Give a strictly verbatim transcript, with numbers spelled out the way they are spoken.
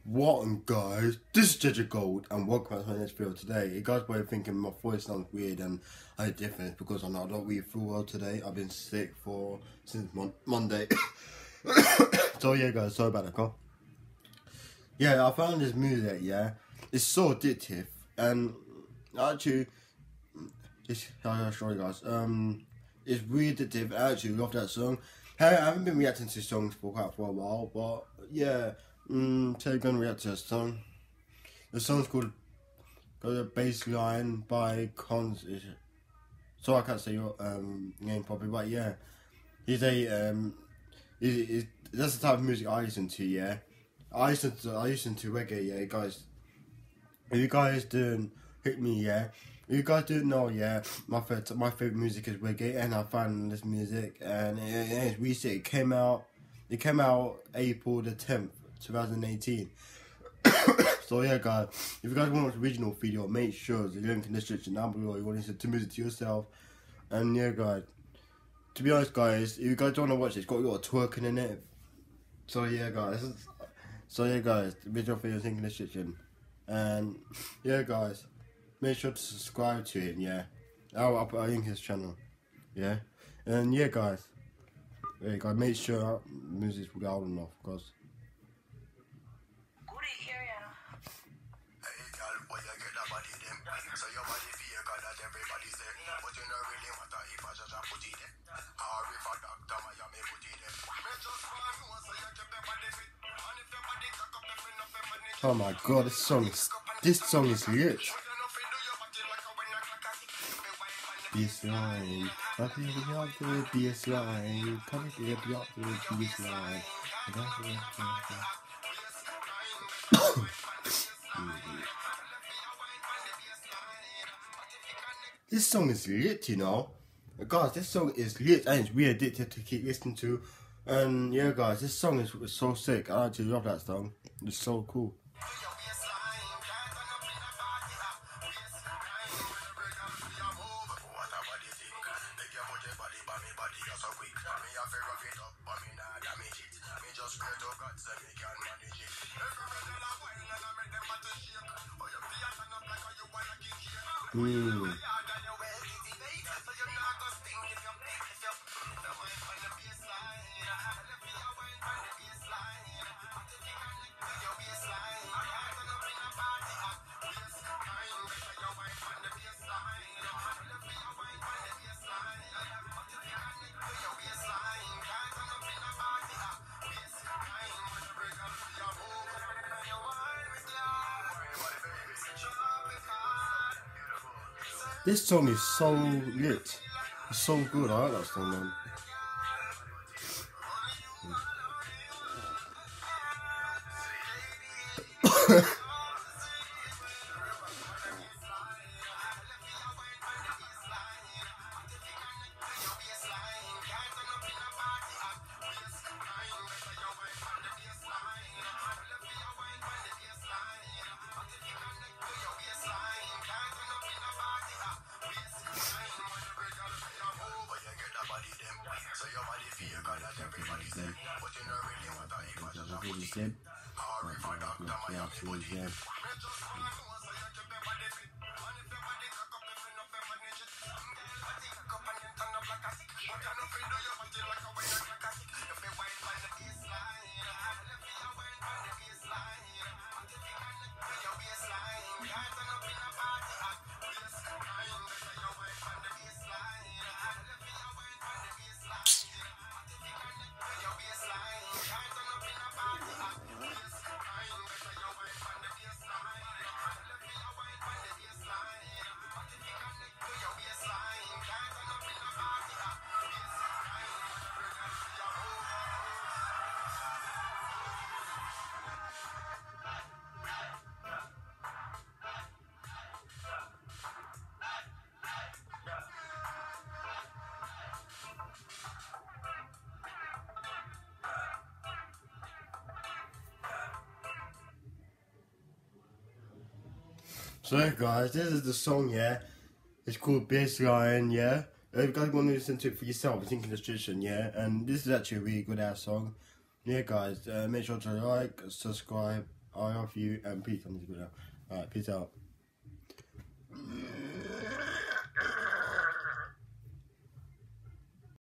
What on guys, this is Ginger Gold and welcome back to my next video today. You guys probably thinking my voice sounds weird and I different because I'm not, I don't really feel well today. I've been sick for since mon Monday. So yeah guys, sorry about that, huh? Yeah, I found this music, yeah. It's so addictive and actually, it's, I'll show you guys. Um, it's really addictive. I actually love that song. Hey, I haven't been reacting to songs for quite for a while, but yeah. Mm, today I'm going to react to a song. The song's called "Go the Bassline" by Cons. So I can't say your um, name properly, but yeah, he's a um, he's, he's, that's the type of music I listen to. Yeah, I listen to I listen to reggae. Yeah, guys. If you guys didn't hit me, yeah. If you guys didn't know, yeah, my favorite my favorite music is reggae, and I found this music, and it, it's recent. It came out. It came out April the tenth. twenty eighteen. So yeah guys, if you guys want the original video, make sure the link in the description down below. You want to listen to music to yourself. And yeah guys, to be honest guys, if you guys don't want to watch it, it's got a lot of twerking in it. So yeah guys, so yeah guys, the original video is in the description. And yeah guys, make sure to subscribe to him, yeah. I'll, I'll put a link in his channel, yeah. And yeah guys, yeah guys, make sure music will get loud enough, because so your body feel that everybody say, but you don't really matter if I just put it there. Or if I doctor Miami put it there. Me just want to so you keep your body fit. And if your body cock up, if enough your money. Oh my god, this song is this song is lit. Bassline, I think we got the bassline. Come here, we got the bassline. This song is lit, you know. Guys, this song is lit and it's really addictive to keep listening to. And yeah, guys, this song is, is so sick. I actually love that song. It's so cool. Mm. This song is so lit. It's so good. I like that song, man. So your body feel that everybody say, but you don't really matter if I just put it there. Or if I doctor Miami put it there. Me just want to know so you keep your body fit. And if your body cock up, if enough your manage it. Your body cock up and you turn up like a sick. But you don't feel do your body like a wine like a sick. If you wine by the baseline, if you wine by the baseline, but if you connect to your baseline, can't turn up in a party at baseline. Because you wine by the baseline, if you wine by the baseline. So yeah, guys, this is the song, yeah. It's called Bassline, yeah. If you guys want to listen to it for yourself, it's in the description, yeah. And this is actually a really good ass song. Yeah, guys, uh, make sure to like, subscribe, I love you and peace. I'm just gonna. Alright, peace out.